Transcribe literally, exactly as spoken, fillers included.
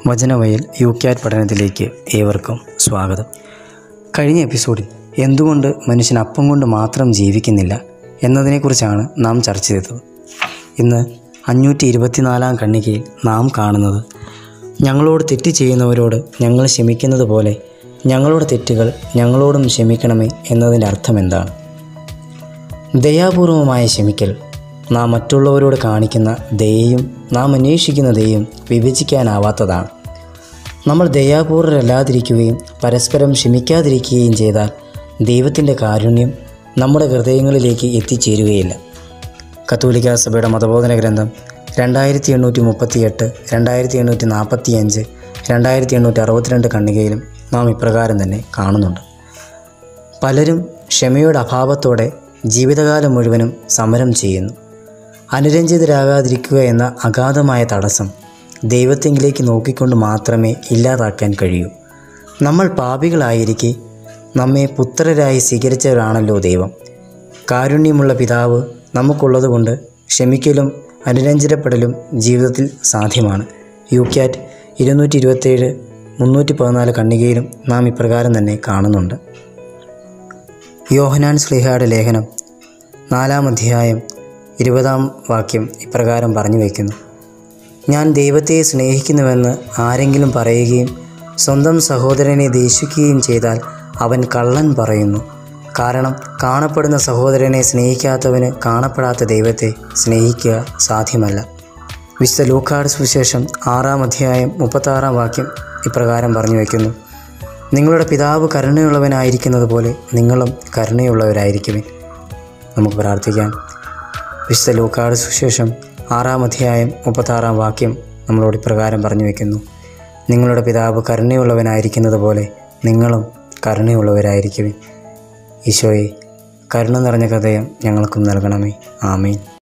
വചനവയൽ യൂക്യാറ്റ് പഠനത്തിലേക്ക് ഏവർക്കും സ്വാഗതം. കഴിഞ്ഞ എപ്പിസോഡിൽ എന്തുകൊണ്ട് മനുഷ്യൻ അപ്പം കൊണ്ട് മാത്രം ജീവിക്കുന്നില്ല എന്നതിനെക്കുറിച്ചാണ് നാം ചർച്ച ചെയ്തത്. ഇന്ന് അഞ്ഞൂറ്റി ഇരുപത്തിനാലാം ഖണ്ഡികയിൽ നാം കാണുന്നത്, ഞങ്ങളോട് തെറ്റ് ചെയ്യുന്നവരോട് ഞങ്ങൾ ക്ഷമിക്കുന്നത് പോലെ ഞങ്ങളുടെ തെറ്റുകൾ ഞങ്ങളോടും ക്ഷമിക്കണമേ എന്നതിൻ്റെ അർത്ഥം എന്താണ്? ദയാപൂർവമായ ക്ഷമിക്കൽ നാം മറ്റുള്ളവരോട് കാണിക്കുന്ന ദയയും നാം അന്വേഷിക്കുന്ന ദയയും വിഭജിക്കാനാവാത്തതാണ്. നമ്മൾ ദയാപൂർവരല്ലാതിരിക്കുകയും പരസ്പരം ക്ഷമിക്കാതിരിക്കുകയും ചെയ്താൽ ദൈവത്തിൻ്റെ കാരുണ്യം നമ്മുടെ ഹൃദയങ്ങളിലേക്ക് എത്തിച്ചേരുകയില്ല. കത്തോലിക്കാ സഭയുടെ മതബോധന ഗ്രന്ഥം രണ്ടായിരത്തി എണ്ണൂറ്റി മുപ്പത്തി എട്ട് രണ്ടായിരത്തി എണ്ണൂറ്റി നാൽപ്പത്തി അഞ്ച് രണ്ടായിരത്തി എണ്ണൂറ്റി അറുപത്തിരണ്ട് ഖണ്ഡികയിലും നാം ഇപ്രകാരം തന്നെ കാണുന്നുണ്ട്. പലരും ക്ഷമയുടെ അഭാവത്തോടെ ജീവിതകാലം മുഴുവനും സമരം ചെയ്യുന്നു. അനുരഞ്ജിതരാകാതിരിക്കുക എന്ന അഗാധമായ തടസ്സം ദൈവത്തെങ്കിലേക്ക് നോക്കിക്കൊണ്ട് മാത്രമേ ഇല്ലാതാക്കാൻ കഴിയൂ. നമ്മൾ പാപികളായിരിക്കെ നമ്മെ പുത്രരായി സ്വീകരിച്ചവരാണല്ലോ ദൈവം. കാരുണ്യമുള്ള പിതാവ് നമുക്കുള്ളതുകൊണ്ട് ക്ഷമിക്കലും അനുരഞ്ജനപ്പെടലും ജീവിതത്തിൽ സാധ്യമാണ്. യൂക്യാറ്റ് ഇരുന്നൂറ്റി ഇരുപത്തേഴ് മുന്നൂറ്റി പതിനാല് ഖണ്ഡികയിലും നാം ഇപ്രകാരം തന്നെ കാണുന്നുണ്ട്. യോഹന്നാൻ ശ്ലീഹായുടെ ലേഖനം നാലാം അധ്യായം ഇരുപതാം വാക്യം ഇപ്രകാരം പറഞ്ഞു വയ്ക്കുന്നു: ഞാൻ ദൈവത്തെ സ്നേഹിക്കുന്നുവെന്ന് ആരെങ്കിലും പറയുകയും സ്വന്തം സഹോദരനെ ദ്വേഷിക്കുകയും ചെയ്താൽ അവൻ കള്ളൻ പറയുന്നു. കാരണം കാണപ്പെടുന്ന സഹോദരനെ സ്നേഹിക്കാത്തവന് കാണപ്പെടാത്ത ദൈവത്തെ സ്നേഹിക്കുക സാധ്യമല്ല. വിശുദ്ധ ലൂക്കായുടെ സുവിശേഷം ആറാം അധ്യായം മുപ്പത്താറാം വാക്യം ഇപ്രകാരം പറഞ്ഞു വയ്ക്കുന്നു: നിങ്ങളുടെ പിതാവ് കരുണയുള്ളവനായിരിക്കുന്നത് പോലെ നിങ്ങളും കരുണയുള്ളവരായിരിക്കുവിൻ. നമുക്ക് പ്രാർത്ഥിക്കാം. വിശുദ്ധ ലൂക്കായുടെ സുവിശേഷം ആറാം അധ്യായം മുപ്പത്താറാം വാക്യം നമ്മളോട് ഇപ്രകാരം പറഞ്ഞു വയ്ക്കുന്നു: നിങ്ങളുടെ പിതാവ് കരുണയുള്ളവനായിരിക്കുന്നത് പോലെ നിങ്ങളും കരുണയുള്ളവരായിരിക്കുവിൻ. ഈശോയെ, കരുണ നിറഞ്ഞ ഹൃദയം ഞങ്ങൾക്കും നൽകണമേ. ആമേൻ.